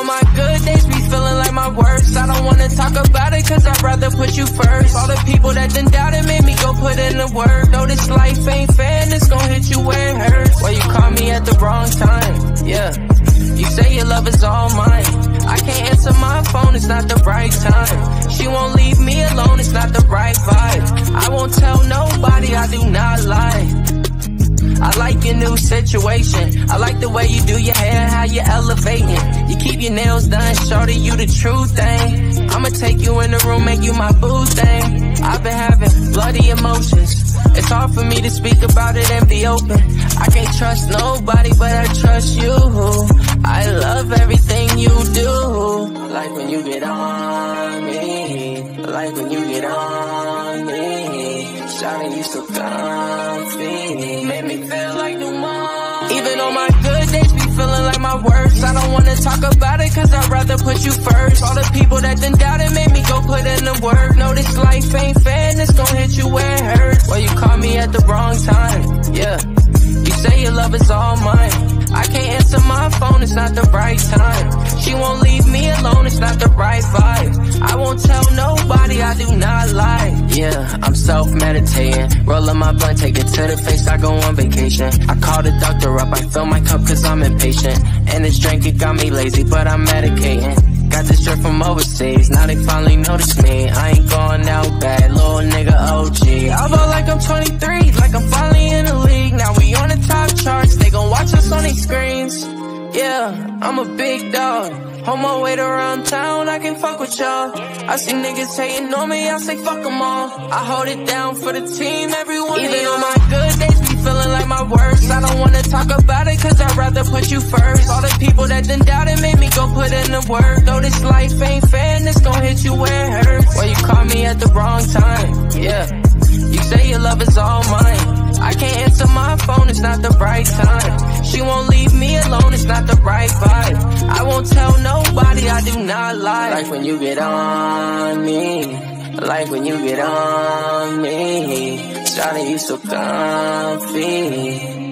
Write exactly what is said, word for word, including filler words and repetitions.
on my good days be feeling like my worst. I don't wanna talk about it cause I'd rather put you first. All the people that done doubted made me go put in the work. Know this life ain't fair and it's gon' hit you where it hurts. Well, you caught me at the wrong time, yeah. You say your love is all mine. I can't answer my phone, it's not the right time. She won't leave me alone, it's not the right vibe. I won't tell nobody, I do not lie. I like your new situation. I like the way you do your hair, how you elevating. You keep your nails done, shorty, you the true thing. I'ma take you in the room, make you my boo thing. I've been having bloody emotions. It's hard for me to speak about it and be open. I can't trust nobody, but I trust you. I love everything you do. I like when you get on me. I like when you get on me. Shawty, you so comfy. Make me feel like the one. Even on my good days be feeling like my worst. I don't wanna talk about it cause I'd rather put you first. All the people that done doubted made me go put in the work. Know this life ain't fair and it's gon' hit you where it hurts. Well, you caught me at the wrong time, yeah. You say your love is all mine. I can't answer my phone, it's not the right time. She won't leave me alone, it's not the right vibe. I won't tell nobody, I do not lie. Yeah, I'm self-meditating. Rolling my blunt, take it to the face, I go on vacation. I call the doctor up, I fill my cup cause I'm impatient. And this drink, it got me lazy, but I'm medicating. Got this drip from overseas, now they finally notice me. I ain't going out bad, little nigga O G. I ball like I'm twenty-three, like I'm finally in the league. Now we on the top charts, they gon' watch us on these screens. Yeah, I'm a big dog. On my way to around town, I can fuck with y'all. I see niggas hating on me, I say fuck them all. I hold it down for the team, everyone. Even on my good days be feeling like my worst. I don't wanna talk about it cause I'd rather put you first. All the people that done doubted made me go put in the work. Though this life ain't fair and it's gon' hit you where it hurts. Well, you caught me at the wrong time, yeah. You say your love is all mine. I can't answer my phone, it's not the right time. She won't leave me alone, it's not the right vibe. I won't tell nobody, I do not lie. Like when you get on me, like when you get on me. Shawty, you so comfy.